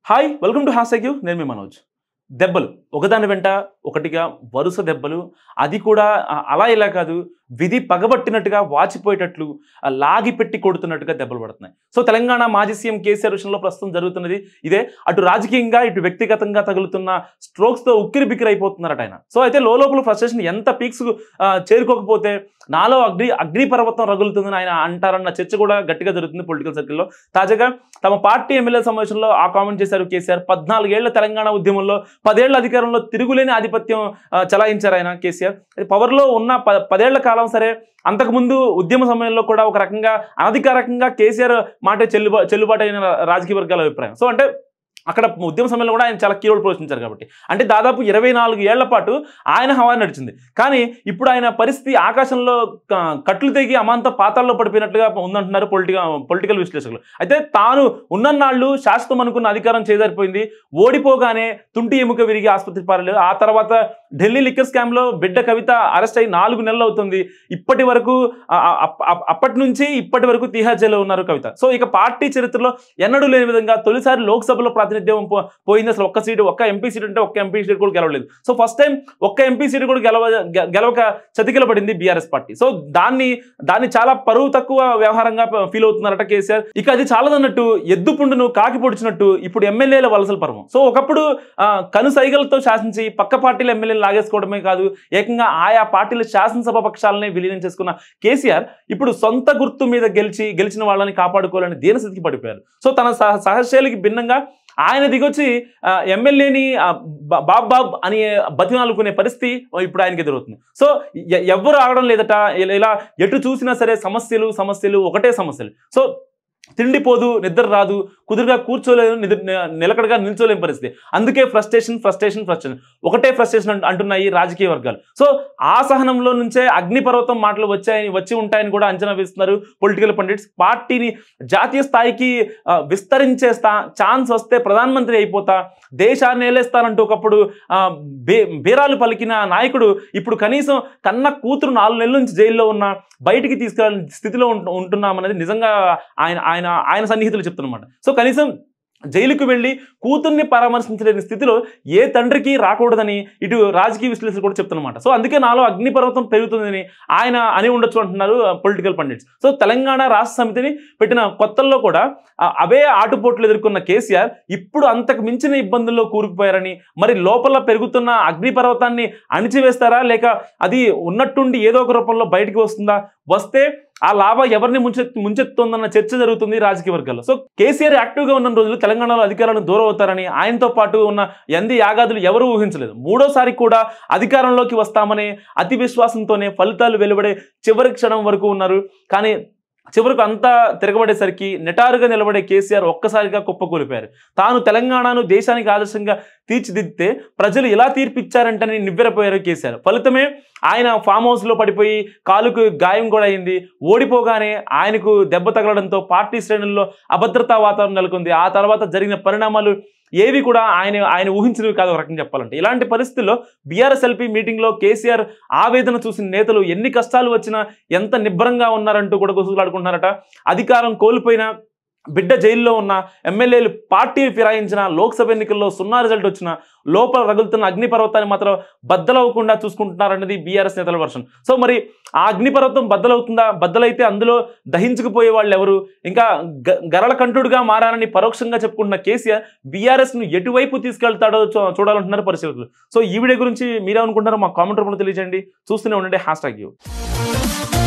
Hi welcome to #. నేను మీ మనోజ్. దెబ్బలు ఒకదాని వెంట ఒకటిగా వరుస దెబ్బలు, అది కూడా అలా ఇలా కాదు, విధి పగబట్టినట్టుగా వాచిపోయేటట్లు లాగి పెట్టి కొడుతున్నట్టుగా దెబ్బలు పడుతున్నాయి. సో తెలంగాణ మాజీ సీఎం కేసీఆర్ విషయంలో ప్రస్తుతం జరుగుతున్నది ఇదే. అటు రాజకీయంగా ఇటు వ్యక్తిగతంగా తగులుతున్న స్ట్రోక్స్తో ఉక్కిరి బిక్కిరి అయిపోతున్నారట ఆయన. సో అయితే లోపల ఫ్రస్ట్రేషన్ ఎంత పీక్స్ చేరుకోకపోతే నాలో అగ్నిపర్వతం రగులుతుందని ఆయన అంటారన్న చర్చ కూడా గట్టిగా జరుగుతుంది పొలిటికల్ సర్కిల్లో. తాజాగా తమ పార్టీ ఎమ్మెల్యే సమావేశంలో ఆ కామెంట్ చేశారు కేసీఆర్. 14 ఏళ్ల తెలంగాణ ఉద్యమంలో 10 ఏళ్ల అధికారంలో తిరుగులేని ఆధిపత్యం చలాయించారు ఆయన కేసీఆర్. పవర్లో ఉన్న 10 ఏళ్ల కాలం సరే, అంతకుముందు ఉద్యమ సమయంలో కూడా ఒక రకంగా అనధికారికంగా కేసీఆర్ మాటే చెల్లుబాటు అయిన రాజకీయ వర్గాల అభిప్రాయం. సో అంటే అక్కడ ఉద్యమ సమయంలో కూడా ఆయన చాలా కీ రోల్ పోషించారు కాబట్టి, అంటే దాదాపు 24 ఏళ్ల పాటు ఆయన హవా నడిచింది. కానీ ఇప్పుడు ఆయన పరిస్థితి ఆకాశంలో కట్లు తెగి అమాంత పాతాల్లో పడిపోయినట్లుగా ఉందంటున్నారు పొలిటికల్ విశ్లేషకులు. అయితే తాను ఉన్నన్నాళ్ళు శాశ్వతం అనుకున్న అధికారం చేజారిపోయింది, ఓడిపోగానే తుంటి ఎముక విరిగి ఆసుపత్రి పారలేదు. ఆ తర్వాత ఢిల్లీ లిక్కర్ స్కామ్లో బిడ్డ కవిత అరెస్ట్ అయ్యి 4 నెలలు అవుతుంది. అప్పటి నుంచి ఇప్పటి వరకు తిహార్ జైల్లో ఉన్నారు కవిత. సో ఇక పార్టీ చరిత్రలో ఎన్నడూ లేని విధంగా తొలిసారి లోక్సభలో ప్రాతినిధ్యం పోయింది. అసలు ఒక్క ఎంపీ సీట్ అంటే ఒక్క ఎంపీ సీట్ కూడా గెలవలేదు. సో ఫస్ట్ టైం ఒక్క ఎంపీ సీట్ కూడా గెలవక చతికిల పడింది బీఆర్ఎస్ పార్టీ. సో దాన్ని చాలా పరువు తక్కువ వ్యవహారంగా ఫీల్ అవుతున్నారట కేసీఆర్. ఇక అది చాలదన్నట్టు ఎద్దు పుండును కాకి పొడిచినట్టు ఇప్పుడు ఎమ్మెల్యేల వలసల పర్వం. సో ఒకప్పుడు కనుసైగలతో శాసించి పక్క పార్టీల ఎమ్మెల్యేలు లాగేసుకోవడమే కాదు, ఏకంగా ఆయా పార్టీల శాసనసభ పక్షాలనే విలీనం చేసుకున్న కేసీఆర్ ఇప్పుడు సొంత గుర్తు మీద గెలిచిన వాళ్ళని కాపాడుకోవాలని దీనస్థితికి పడిపోయారు. సో తన సహశైలికి భిన్నంగా ఆయన దిగొచ్చి ఎమ్మెల్యేని బాబ్ అని బతిమాలుకునే పరిస్థితి ఇప్పుడు ఆయనకి ఎదురవుతుంది. సో ఎవ్వరు ఆగడం లేదట. ఇలా ఎటు చూసినా సరే సమస్యలు ఒకటే సమస్యలు. సో తిండిపోదు, నిద్ర రాదు, కుదురుగా కూర్చోలేదు, నిలకడగా నిల్చోలేని పరిస్థితి. అందుకే ఫ్రస్ట్రేషన్ ఒకటే ఫ్రస్ట్రేషన్ అంటున్నాయి రాజకీయ వర్గాలు. సో ఆ సహనంలో నుంచే అగ్నిపర్వతం మాటలు వచ్చి ఉంటాయని కూడా అంచనా వేస్తున్నారు పొలిటికల్ పండిట్స్. పార్టీని జాతీయ స్థాయికి విస్తరించేస్తా, ఛాన్స్ వస్తే ప్రధానమంత్రి అయిపోతా, దేశాన్ని ఏలేస్తానంటూ ఒకప్పుడు బీరాలు పలికిన నాయకుడు ఇప్పుడు కనీసం కన్న కూతురు 4 నెలల నుంచి జైల్లో ఉన్న బయటికి తీసుకెళ్ళని స్థితిలో ఉంటున్నామనేది నిజంగా ఆయన సన్నిహితులు చెప్తున్నమాట. సో కనీసం జైలుకు వెళ్ళి కూతుర్ని పరామర్శించలేని స్థితిలో ఏ తండ్రికి రాకూడదని ఇటు రాజకీయ విశ్లేషకులు కూడా చెప్తున్నమాట. సో అందుకే నాలో అగ్నిపర్వతం పెరుగుతుందని ఆయన అని ఉండొచ్చు అంటున్నారు పొలిటికల్ పండిట్స్. సో తెలంగాణ రాష్ట్ర సమితిని పెట్టిన కొత్తల్లో కూడా అవే ఆటుపోట్లు ఎదుర్కొన్న కేసీఆర్ ఇప్పుడు అంతకు మించిన ఇబ్బందుల్లో కూరుకుపోయారని, మరి లోపల పెరుగుతున్న అగ్నిపర్వతాన్ని అణిచివేస్తారా, లేక అది ఉన్నట్టుండి ఏదో ఒక రూపంలో బయటికి వస్తుందా, వస్తే ఆ లాభ ఎవరిని ముంచెత్తుందన్న చర్చ జరుగుతుంది రాజకీయ వర్గాల్లో. సో కేసీఆర్ యాక్టివ్గా ఉన్న రోజులు తెలంగాణలో అధికారాలను దూరం అవుతారని ఆయనతో పాటు ఉన్న ఎంది యాగాదులు ఎవరూ ఊహించలేదు. 3వ సారి కూడా అధికారంలోకి వస్తామనే అతి విశ్వాసంతోనే ఫలితాలు వెలువడే చివరి క్షణం వరకు ఉన్నారు. కానీ చివరకు అంతా తిరగబడేసరికి నిటారుగా నిలబడే కేసీఆర్ ఒక్కసారిగా కుప్పకూలిపోయారు. తాను తెలంగాణను దేశానికి ఆదర్శంగా తీర్చిదిద్దితే ప్రజలు ఇలా తీర్పిచ్చారంటని నివ్వెరపోయారు కేసీఆర్. ఫలితమే ఆయన ఫామ్ హౌస్లో పడిపోయి కాలుకు గాయం కూడా అయింది. ఓడిపోగానే ఆయనకు దెబ్బ తగలడంతో పార్టీ శ్రేణుల్లో అభద్రతా వాతావరణం నెలకొంది. ఆ తర్వాత జరిగిన పరిణామాలు ఏవి కూడా ఆయన ఊహించినవి కాదు ఒక రకంగా చెప్పాలంటే. ఇలాంటి పరిస్థితుల్లో బీఆర్ఎస్ ఎల్పీ మీటింగ్లో కేసీఆర్ ఆవేదన చూసిన నేతలు ఎన్ని కష్టాలు వచ్చినా ఎంత నిబ్బరంగా ఉన్నారంటూ కూడా గుసగులాడుకుంటున్నారట. అధికారం కోల్పోయిన బిడ్డ జైల్లో ఉన్న ఎమ్మెల్యేలు పార్టీ ఫిరాయించిన, లోక్సభ ఎన్నికల్లో 0 రిజల్ట్ వచ్చిన, లోపల రగులుతున్న అగ్నిపర్వతాన్ని మాత్రం బద్దలవ్వకుండా చూసుకుంటున్నారన్నది బీఆర్ఎస్ నేతల వర్షన్. సో మరి ఆ అగ్నిపర్వతం బద్దలవుతుందా? బద్దలైతే అందులో దహించుకుపోయే వాళ్ళు ఎవరు? ఇంకా గరళ కంఠుడుగా మారారని పరోక్షంగా చెప్పుకుంటున్న కేసీఆర్ బీఆర్ఎస్ను ఎటువైపు తీసుకెళ్తాడో చూడాలంటున్నారు పరిశీలకులు. సో ఈ వీడియో గురించి మీరేమనుకుంటారో మా కామెంట్ రూపంలో తెలియజేయండి. చూస్తూనే ఉండండి #.